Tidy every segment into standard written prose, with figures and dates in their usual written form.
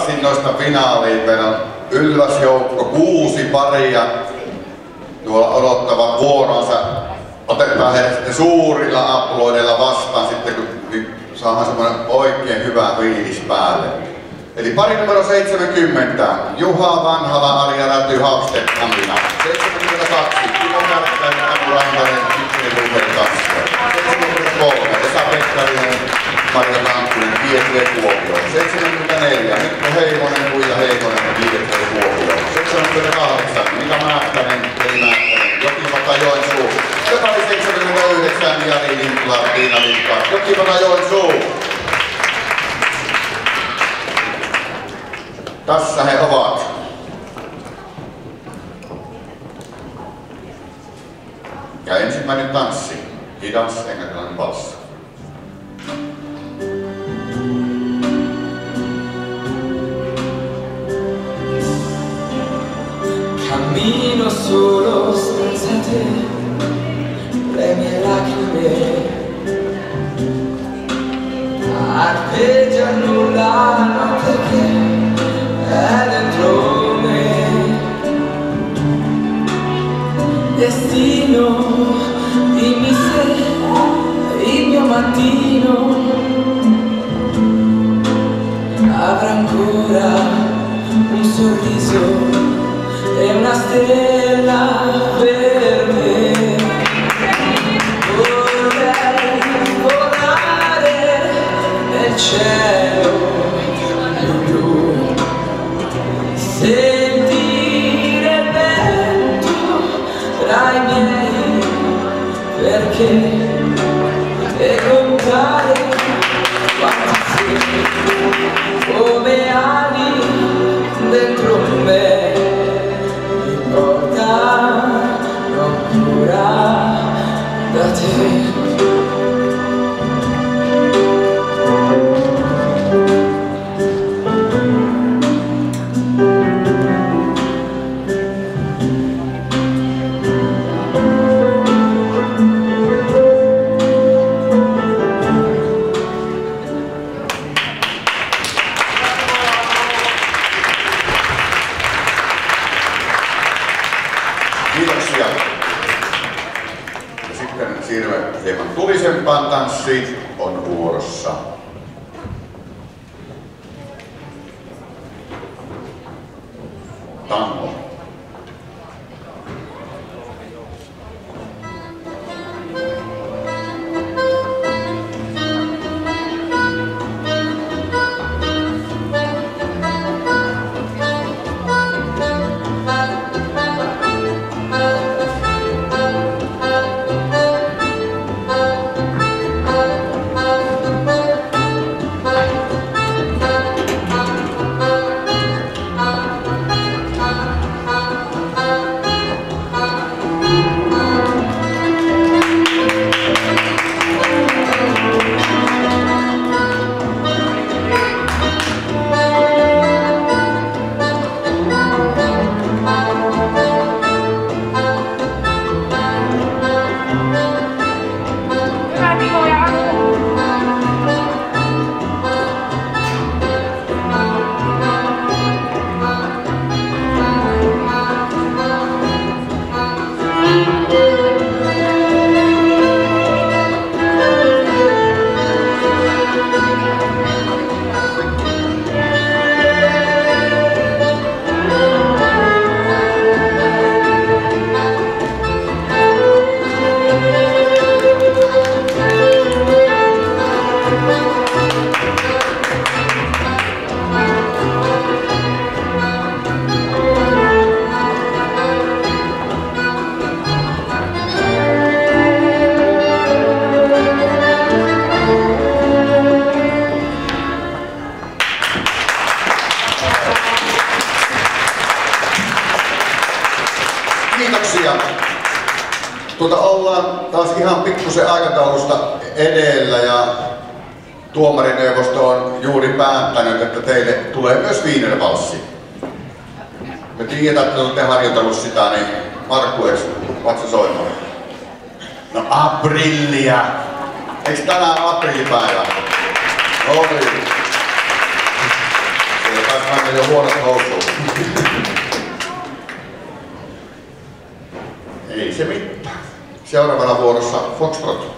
Veikkasin noista finaaliin. Meillä on ylväs joukko, 6 paria tuolla odottavan vuoronsa. Otetaan heidät sitten suurilla aplodeilla vastaan sitten, kun saadaan semmoinen oikein hyvä fiilis päälle. Eli pari numero 70, Juha Vanhala, Arja Räty, Hafstedt, Hamina. 72, Timo Kärkkäinen, Aku Rantanen, Ykkönen Ruheen Kassio. 73, Esa Pekkarinen, Marja Kankkunen, IFV Kuopio. 74, Mikko Heimonen, Tuija Heimonen, IFV Kuopio. 78, Mika Määttänen, Eli Määttänen, Jokipata Joensuu. Joka oli 79, Jari Linkla, Tiina Linkka, Jokipata Joensuu. Tässä he ovat. Ja ensimmäinen tanssi, hidas englantilainen valssi. Cammino solo senza te, le mie lacrime arpeggiano la notte che è dentro me. Destino, dimmi se il mio mattino avrà ancora un sorriso e una stella per me. Vorrei volare nel cielo blu, sentire il vento tra i miei, perché e contare quanti siamo come ali dentro me. Ancora da te. Kiitoksia. Ja sitten siirrymme hieman tulisempaan tanssiin, on vuorossa. Tango. Kiitoksia. Ollaan taas ihan pikkusen aikataulusta edellä ja tuomarineuvosto on juuri päättänyt, että teille tulee myös wienervalssi. Me tiedetään, että olette harjoitellut sitä, niin Markku, ootko sä soimaan? No aprillia! Eiks tänään aprillipäivä? Oli. Se taisi aina jo huonot housut. Ei se mitään. Seuraavana vuorossa Foxtrot.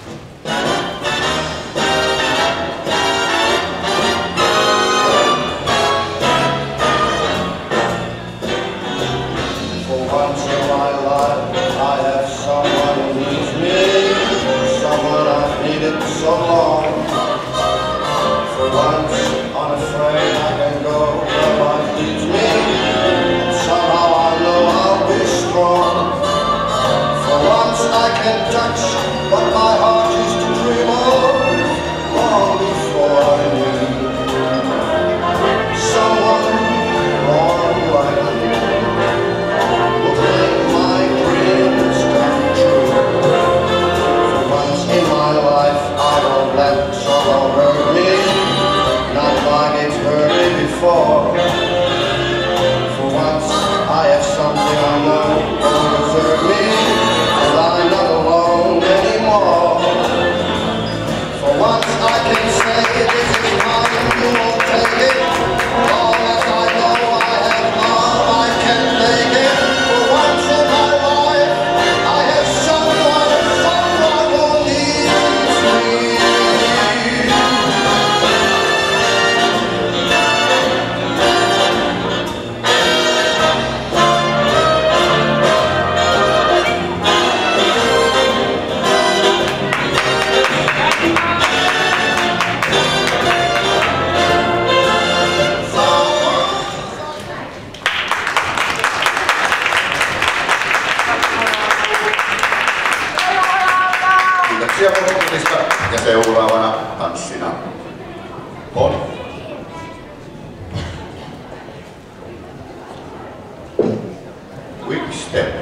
So long. For once, unafraid, I can go where life leads me. Somehow I know I'll be strong. For once I can touch what my heart used to dream of long before I knew someone wrong like you will make my dreams come true. For once in my life let sorrow hurt me, not like it's hurt me before. For once I have something I know won't desert me, and I'm not alone anymore. For once I can say this is mine, you won't take it. Long as I know I have love, I can make it. For once in my life, I have someone who needs me. Kiitoksia puhuttelista ja seuraavana tanssina on Quick Step.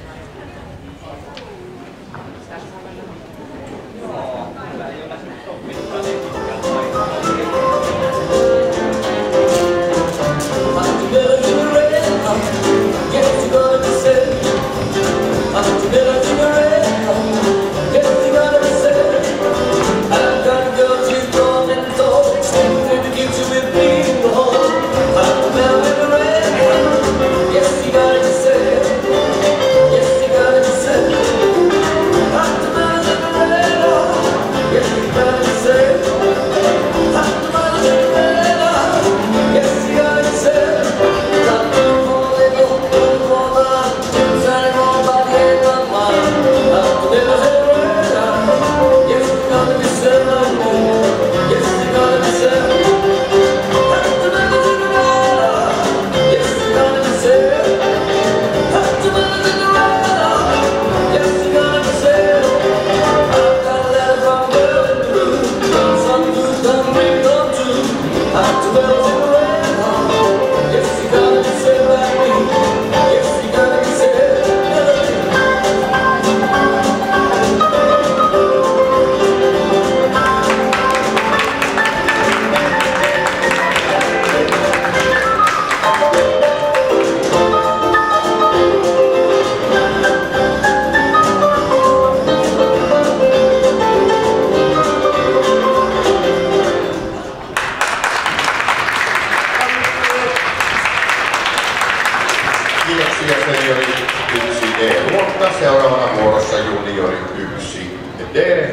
Kiitoksia seniori 1D-luokka. Seuraavana vuorossa juniori 1D.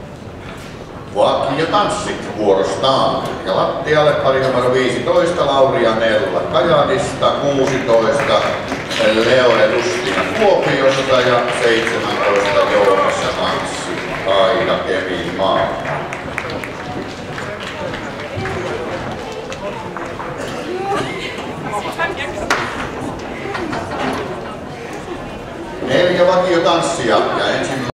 Vakiotanssit vuorostaan. Ja lattialle pari numero 15 Lauri ja Nella Kajanista, 16 Leo ja Justina Kuopiosta ja 17 Joonas ja Anssi Aida Kemimaa. Neljä vakiotanssia ja ensimmäinen